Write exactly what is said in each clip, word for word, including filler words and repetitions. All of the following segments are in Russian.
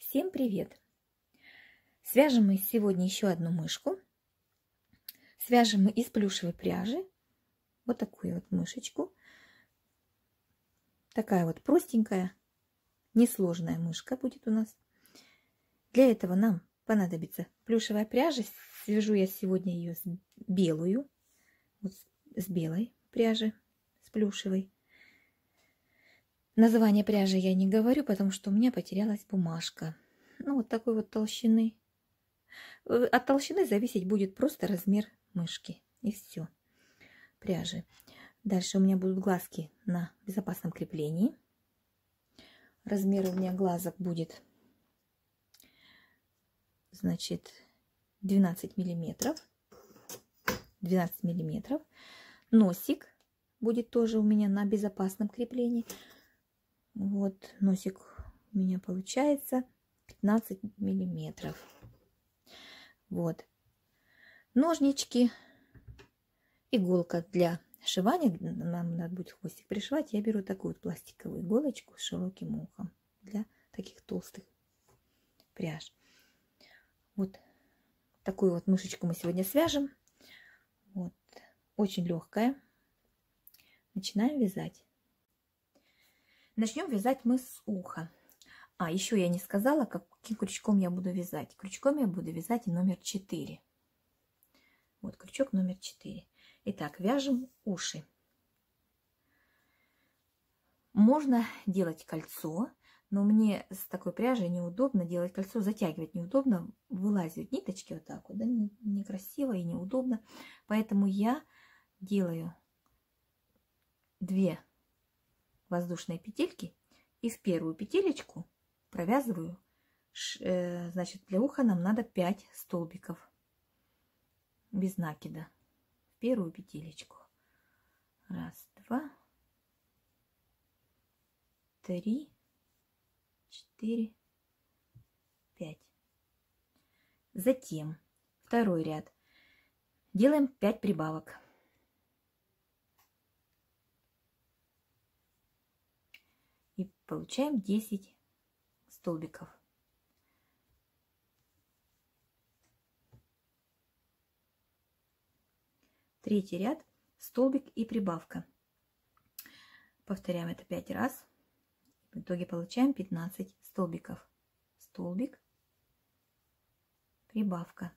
Всем привет! Свяжем мы сегодня еще одну мышку. Свяжем мы из плюшевой пряжи. Вот такую вот мышечку. Такая вот простенькая, несложная мышка будет у нас. Для этого нам понадобится плюшевая пряжа. Свяжу я сегодня ее с белую. Вот с белой пряжи, с плюшевой. Название пряжи я не говорю, потому что у меня потерялась бумажка. Ну, вот такой вот толщины. От толщины зависеть будет просто размер мышки. И все. Пряжи. Дальше у меня будут глазки на безопасном креплении. Размер у меня глазок будет, значит, двенадцать миллиметров. двенадцать миллиметров. Носик будет тоже у меня на безопасном креплении. Вот носик у меня получается пятнадцать миллиметров. Вот. Ножнички. Иголка для сшивания. Нам надо будет хвостик пришивать. Я беру такую вот пластиковую иголочку с широким ухом. Для таких толстых пряж. Вот такую вот мышечку мы сегодня свяжем. Вот. Очень легкая. Начинаем вязать. Начнем вязать мы с уха. А, еще я не сказала, каким крючком я буду вязать. Крючком я буду вязать номер четыре. Вот крючок номер четыре. Итак, вяжем уши. Можно делать кольцо, но мне с такой пряжей неудобно делать кольцо, затягивать неудобно, вылазят ниточки вот так вот, да, некрасиво и неудобно. Поэтому я делаю две воздушные петельки и в первую петелечку провязываю, значит, для уха нам надо пять столбиков без накида. В первую петелечку. Раз, два, три, четыре, пять. Затем второй ряд. Делаем пять прибавок. И получаем десять столбиков. Третий ряд, столбик и прибавка. Повторяем это пять раз. В итоге получаем пятнадцать столбиков. Столбик, прибавка.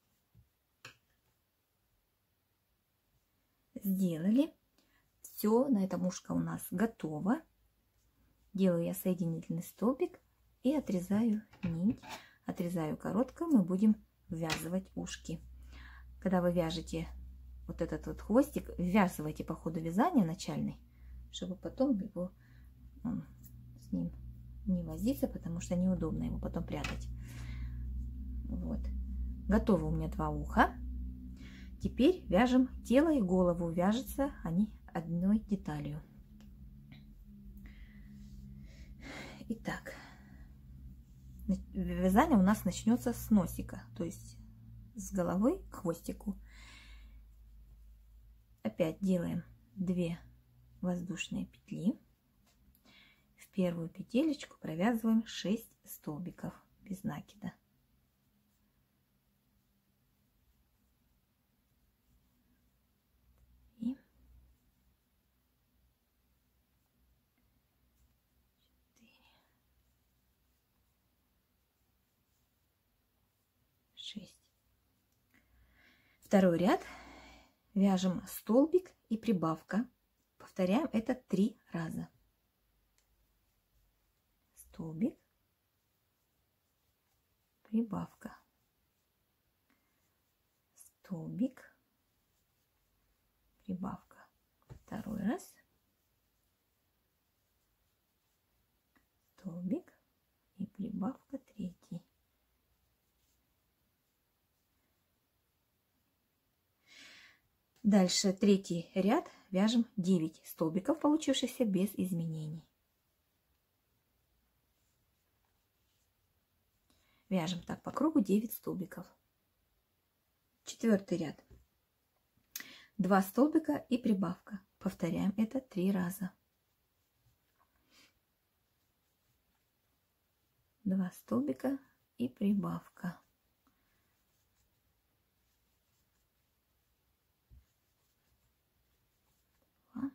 Сделали. Все, на этом ушко у нас готово. Делаю я соединительный столбик и отрезаю нить. Отрезаю короткую, мы будем ввязывать ушки. Когда вы вяжете вот этот вот хвостик, ввязывайте по ходу вязания начальный, чтобы потом его, он, с ним не возиться, потому что неудобно его потом прятать. Вот. Готовы у меня два уха. Теперь вяжем тело и голову. Вяжутся они одной деталью. Итак, вязание у нас начнется с носика, то есть с головы к хвостику. Опять делаем две воздушные петли. В первую петелечку провязываем шесть столбиков без накида. И шесть. Второй ряд. Вяжем столбик и прибавка. Повторяем это три раза. Столбик, прибавка. Столбик, прибавка. Второй раз. Столбик и прибавка третий. Дальше третий ряд вяжем девять столбиков, получившихся без изменений. Вяжем так по кругу девять столбиков. Четвертый ряд. два столбика и прибавка. Повторяем это три раза. два столбика и прибавка. Два.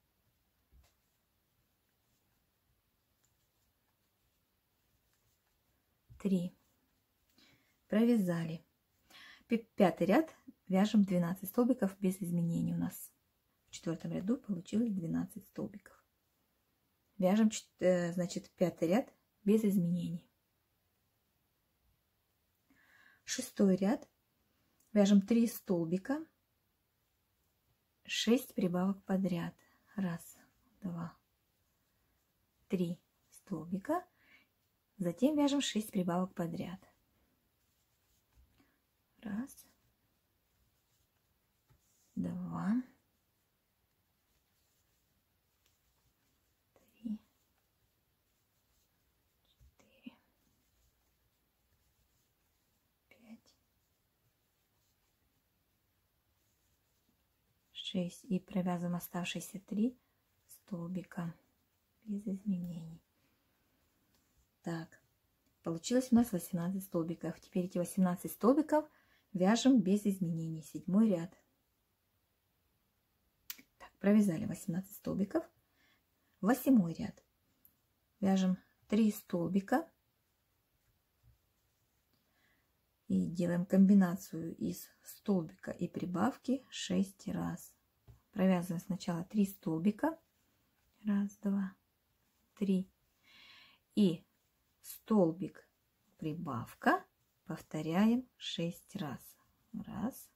Три. Провязали. Пятый ряд вяжем двенадцать столбиков без изменений. У нас в четвертом ряду получилось двенадцать столбиков. Вяжем, значит, пятый ряд без изменений. Шестой ряд вяжем три столбика, шесть прибавок подряд. Раз, два, три столбика. Затем вяжем шесть прибавок подряд. Раз, два, три, четыре, пять, шесть. И провязываем оставшиеся три столбика без изменений. Так, получилось у нас восемнадцать столбиков. Теперь эти восемнадцать столбиков вяжем без изменений. Седьмой ряд. Так, провязали восемнадцать столбиков. Восьмой ряд. Вяжем три столбика. И делаем комбинацию из столбика и прибавки шесть раз. Провязываем сначала три столбика. Раз, два, три. И столбик, прибавка, повторяем шесть раз. Раз,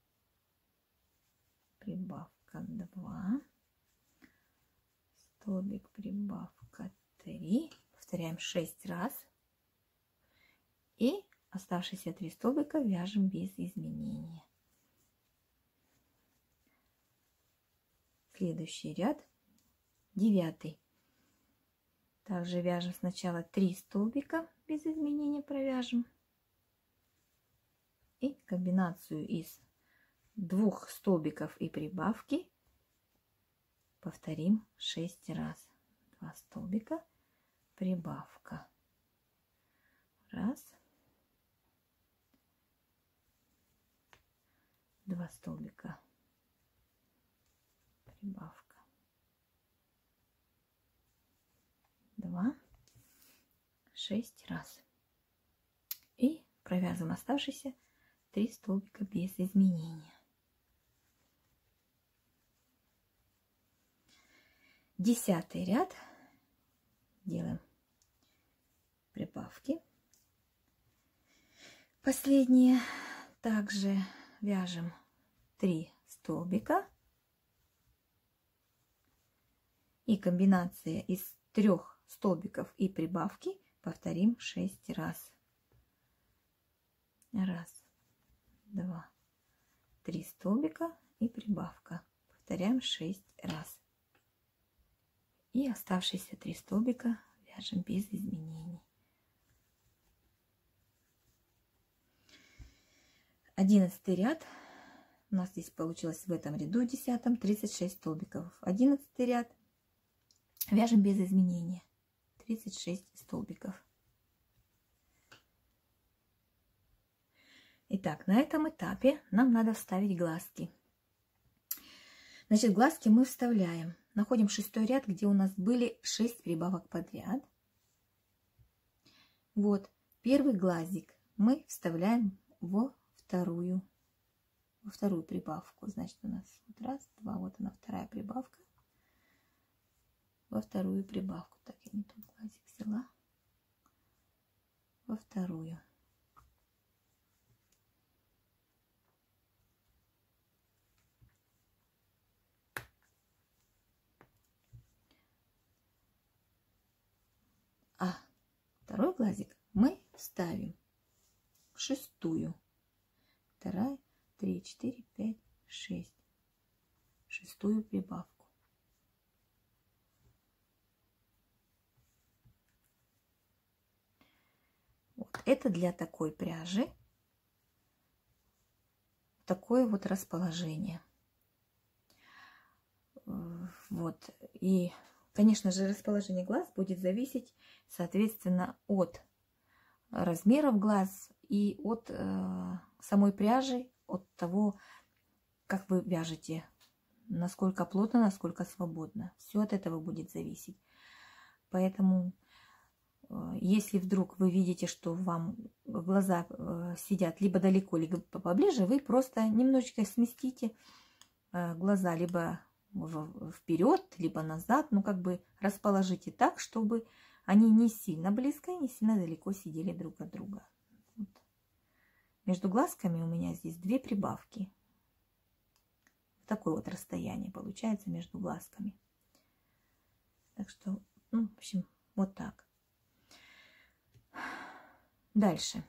прибавка, два, столбик, прибавка, три. Повторяем шесть раз. И оставшиеся три столбика вяжем без изменения. Следующий ряд, девятый. Также вяжем сначала три столбика без изменения, провяжем. И комбинацию из двух столбиков и прибавки повторим шесть раз. Два столбика, прибавка. Раз. Два столбика, прибавка. Два, шесть раз. И провязываем оставшиеся три столбика без изменения. Десятый ряд. Делаем прибавки. Последние. Также вяжем три столбика. И комбинация из трех столбиков и прибавки повторим шесть раз. Раз, два, три столбика и прибавка. Повторяем шесть раз. И оставшиеся три столбика вяжем без изменений. Одиннадцатый ряд. У нас здесь получилось в этом ряду десятом тридцать шесть столбиков. Одиннадцатый ряд. Вяжем без изменения. тридцать шесть столбиков. Итак, на этом этапе нам надо вставить глазки. Значит, глазки мы вставляем. Находим шестой ряд, где у нас были шесть прибавок подряд. Вот, первый глазик мы вставляем во вторую, во вторую прибавку. Значит, у нас вот раз, два, вот она вторая прибавка. Во вторую прибавку. Так, я не тот глазик взяла. Во вторую. А второй глазик мы вставим в шестую. Вторая, три, четыре, пять, шесть. Шестую прибавку. Вот это для такой пряжи такое вот расположение. Вот. И, конечно же, расположение глаз будет зависеть, соответственно, от размеров глаз и от э, самой пряжи, от того, как вы вяжете, насколько плотно, насколько свободно. Все от этого будет зависеть. Поэтому, э, если вдруг вы видите, что вам глаза э, сидят либо далеко, либо поближе, вы просто немножечко сместите э, глаза либо вперед, либо назад, ну как бы расположите так, чтобы они не сильно близко и не сильно далеко сидели друг от друга. Вот. Между глазками у меня здесь две прибавки. Такое вот расстояние получается между глазками. Так что, ну, в общем, вот так. Дальше.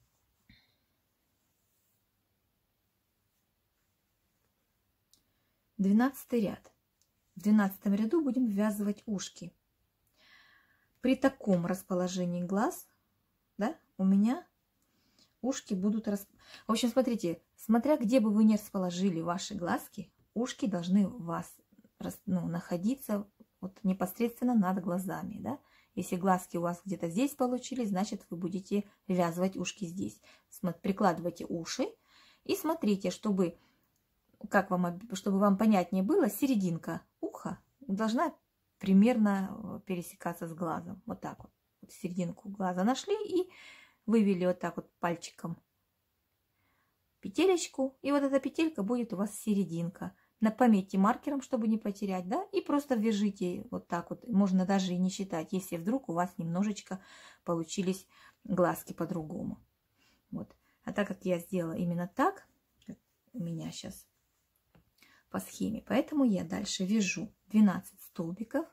Двенадцатый ряд. В двенадцатом ряду будем ввязывать ушки. При таком расположении глаз, да, у меня ушки будут... Расп... В общем, смотрите, смотря где бы вы ни расположили ваши глазки, ушки должны у вас ну, находиться вот непосредственно над глазами, да. Если глазки у вас где-то здесь получились, значит, вы будете ввязывать ушки здесь. Прикладывайте уши и смотрите, чтобы... Как вам, чтобы вам понятнее было, серединка уха должна примерно пересекаться с глазом. Вот так вот. Вот серединку глаза нашли и вывели вот так вот пальчиком петелечку. И вот эта петелька будет у вас серединка. Пометьте маркером, чтобы не потерять, да, и просто вяжите вот так вот. Можно даже и не считать, если вдруг у вас немножечко получились глазки по-другому. Вот. А так как я сделала именно так, у меня сейчас по схеме, поэтому я дальше вяжу двенадцать столбиков.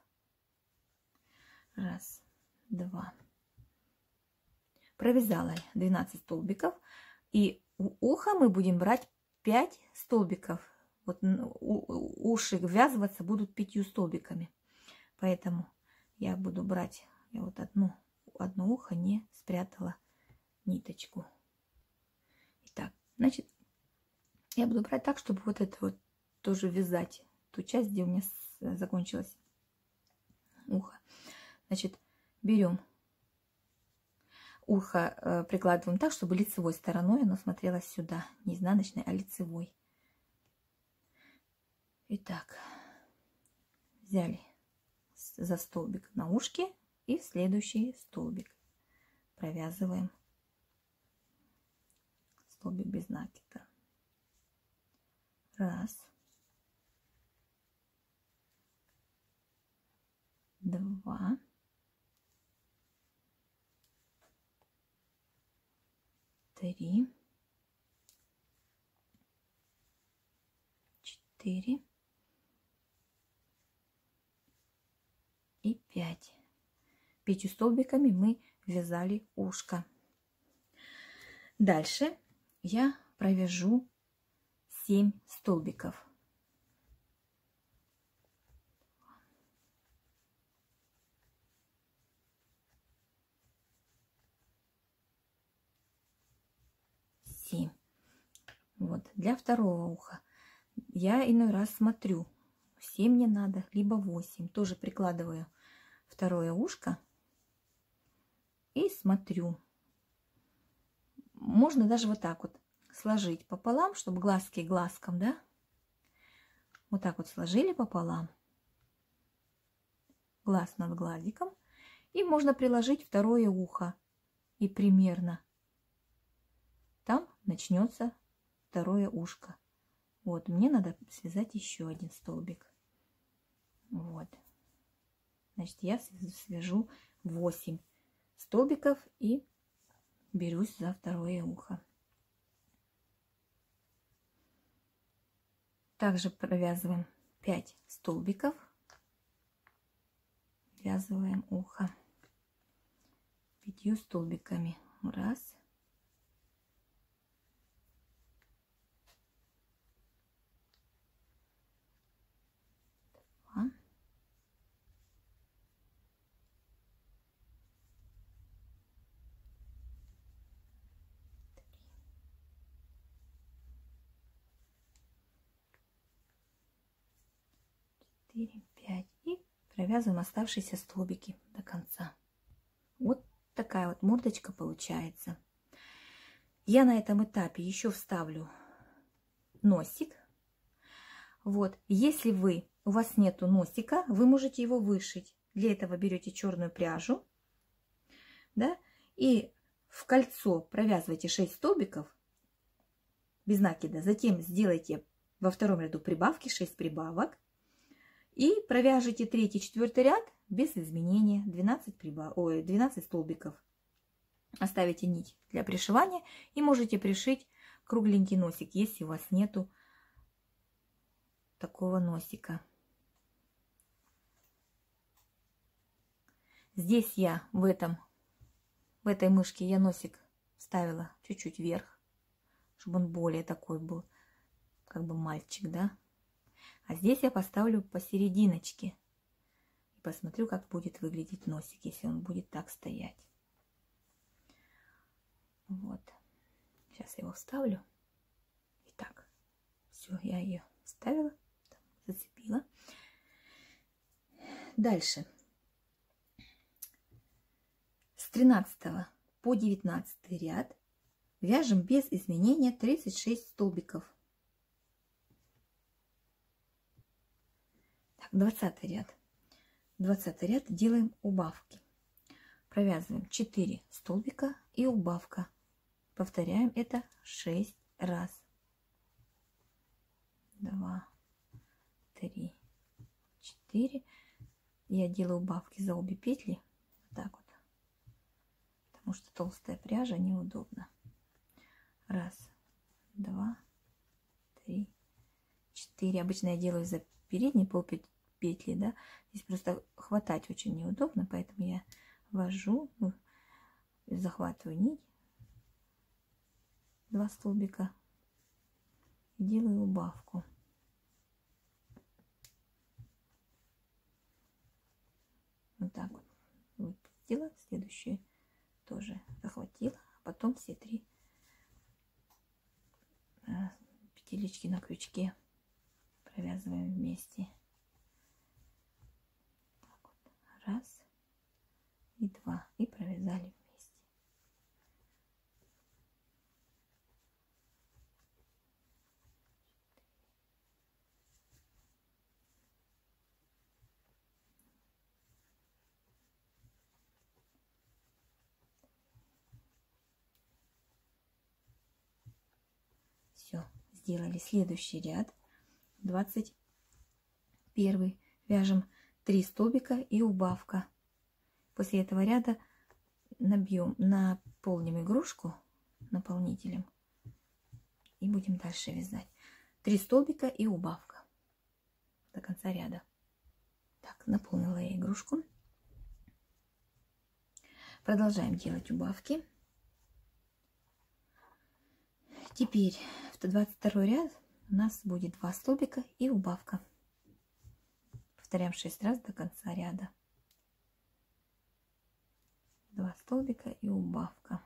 Раз, два. Провязала двенадцать столбиков. И у уха мы будем брать пять столбиков. Вот уши ввязываться будут пятью столбиками. Поэтому я буду брать, я вот одну, одно ухо не спрятала ниточку. Итак, значит, я буду брать так, чтобы вот это вот тоже вязать ту часть, где у меня закончилось ухо. Значит, берем ухо, э, прикладываем так, чтобы лицевой стороной оно смотрелось сюда. Не изнаночной, а лицевой. Итак, взяли за столбик на ушке и в следующий столбик провязываем столбик без накида. Раз. Два. Три. Четыре. И пять. Пятью столбиками мы вязали ушко. Дальше я провяжу семь столбиков. семь. Вот. Для второго уха я иной раз смотрю, семь мне надо, либо восемь. Тоже прикладываю второе ушко и смотрю. Можно даже вот так вот сложить пополам, чтобы глазки глазком, да? Вот так вот сложили пополам. Глаз над глазиком. И можно приложить второе ухо. И примерно там начнется второе ушко. Вот, мне надо связать еще один столбик. Вот. Значит, я свяжу восемь столбиков и берусь за второе ухо. Также провязываем пять столбиков. Ввязываем ухо пятью столбиками. Раз. Два. четыре, пять. И провязываем оставшиеся столбики до конца. Вот такая вот мордочка получается. Я на этом этапе еще вставлю носик. Вот, если вы, у вас нету носика, вы можете его вышить. Для этого берете черную пряжу, да, и в кольцо провязывайте шесть столбиков без накида. Затем сделайте во втором ряду прибавки, шесть прибавок. И провяжите третий, четвертый ряд без изменения, двенадцать, прибав... Ой, двенадцать столбиков. Оставите нить для пришивания и можете пришить кругленький носик, если у вас нету такого носика. Здесь я в этом, в этой мышке я носик вставила чуть-чуть вверх, чтобы он более такой был, как бы мальчик, да. А здесь я поставлю посерединочке и посмотрю, как будет выглядеть носик, если он будет так стоять. Вот. Сейчас я его вставлю. Итак, все, я ее вставила, зацепила. Дальше. С тринадцатого по девятнадцатый ряд вяжем без изменения тридцать шесть столбиков. Так, двадцатый ряд. двадцатый ряд делаем убавки. Провязываем четыре столбика и убавка. Повторяем это шесть раз. два, три, четыре. Я делаю убавки за обе петли. Вот так вот. Потому что толстая пряжа неудобно. Раз, два, три, четыре. Обычно я делаю за передние полпетли, да. Здесь просто хватать очень неудобно, поэтому я ввожу, ну, захватываю нить, два столбика и делаю убавку. Вот так вот выпустила, следующую тоже захватила, а потом все три петелечки на крючке провязываем вместе. Так вот. Раз и два, и провязали вместе. Все, сделали следующий ряд, двадцать первый. Вяжем три столбика и убавка. После этого ряда набьем, наполним игрушку наполнителем и будем дальше вязать. три столбика и убавка до конца ряда. Так, наполнила я игрушку. Продолжаем делать убавки. Теперь в двадцать второй ряд у нас будет два столбика и убавка. Повторяем шесть раз до конца ряда. два столбика и убавка.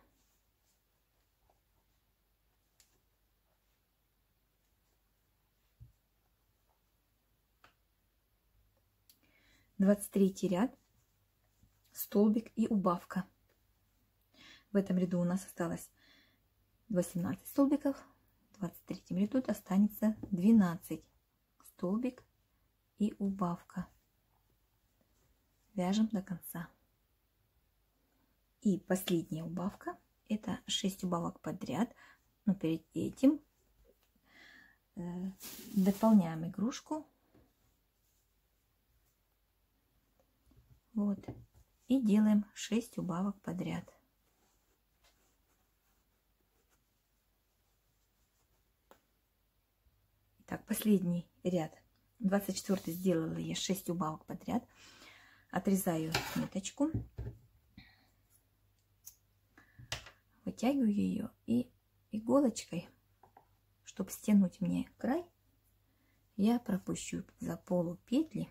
двадцать третий ряд, столбик и убавка. В этом ряду у нас осталось восемнадцать столбиков, в двадцать третьем ряду останется двенадцать столбик и убавка. Вяжем до конца. И последняя убавка, это шесть убавок подряд, но перед этим э, дополняем игрушку. Вот, и делаем шесть убавок подряд. Так, последний ряд, двадцать четвёртый, сделала я шесть убавок подряд. Отрезаю ниточку, вытягиваю ее и иголочкой, чтобы стянуть мне край, я пропущу за полу петли.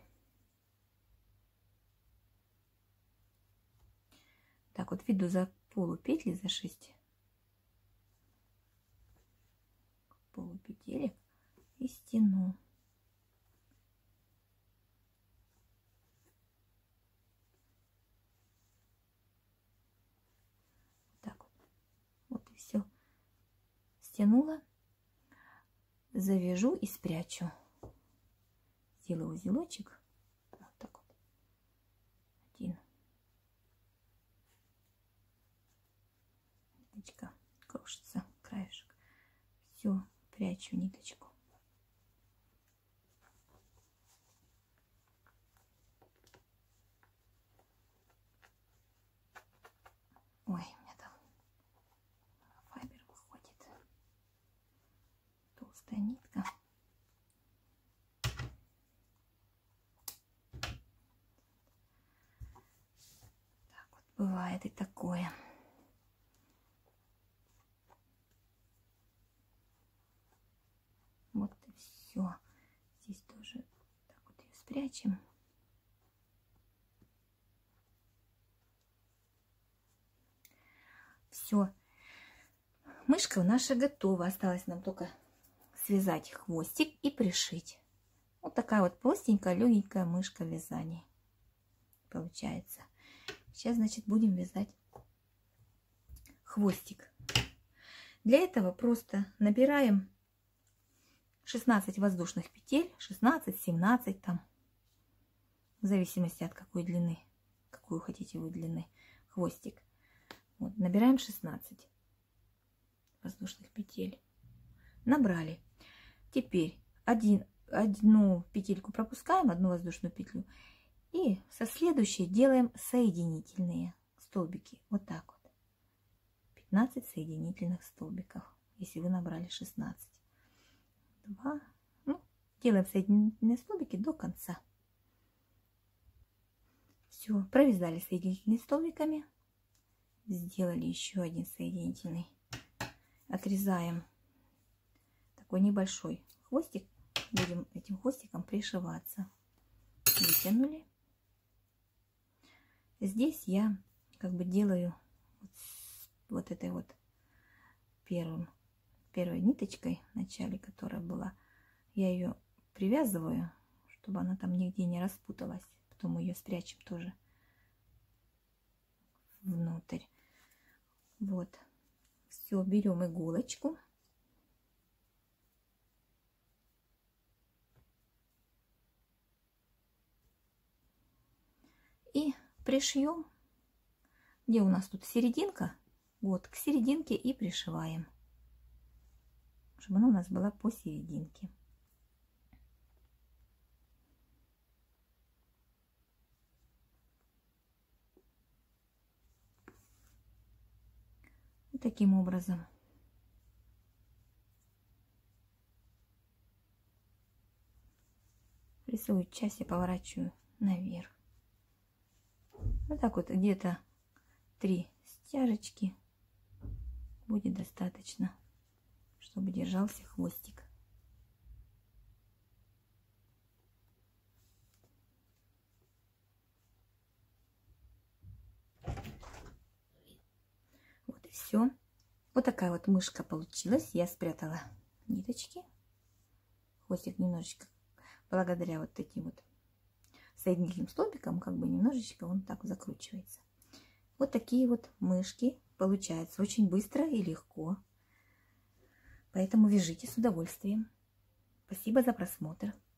Так вот, веду за полу петли, за шесть полупетелек и стяну. затянула, завяжу и спрячу. Сделаю узелочек. Вот так вот. Один. Ниточка крошится, краешек. Все, прячу ниточку. Ой, у меня там файбер выходит. Толстая нитка. Так вот бывает и такое. Вот и все. Здесь тоже так вот ее спрячем. Все. Мышка наша готова. Осталось нам только связать хвостик и пришить. Вот такая вот простенькая, легенькая мышка в вязании получается. Сейчас, значит, будем вязать хвостик. Для этого просто набираем шестнадцать воздушных петель, шестнадцать, семнадцать там, в зависимости от какой длины, какую хотите вы длины хвостик. Вот, набираем шестнадцать воздушных петель. Набрали. Теперь один, одну петельку пропускаем, одну воздушную петлю. И со следующей делаем соединительные столбики. Вот так вот. пятнадцать соединительных столбиков, если вы набрали шестнадцать. два. Ну, делаем соединительные столбики до конца. Все, провязали соединительными столбиками. Сделали еще один соединительный. Отрезаем такой небольшой хвостик. Будем этим хвостиком пришиваться. Вытянули. Здесь я как бы делаю вот, вот этой вот первым, первой ниточкой в начале, которая была. Я ее привязываю, чтобы она там нигде не распуталась. Потом мы ее спрячем тоже внутрь. Вот. Все, берем иголочку. И пришьем, где у нас тут серединка, вот к серединке и пришиваем, чтобы она у нас была посерединке. Вот таким образом. Рисую часть и поворачиваю наверх. Вот так вот, где-то три стяжечки будет достаточно, чтобы держался хвостик. Вот и все. Вот такая вот мышка получилась. Я спрятала ниточки. Хвостик немножечко, благодаря вот таким вот соединительным столбиком, как бы немножечко он так закручивается. Вот такие вот мышки получаются очень быстро и легко. Поэтому вяжите с удовольствием. Спасибо за просмотр.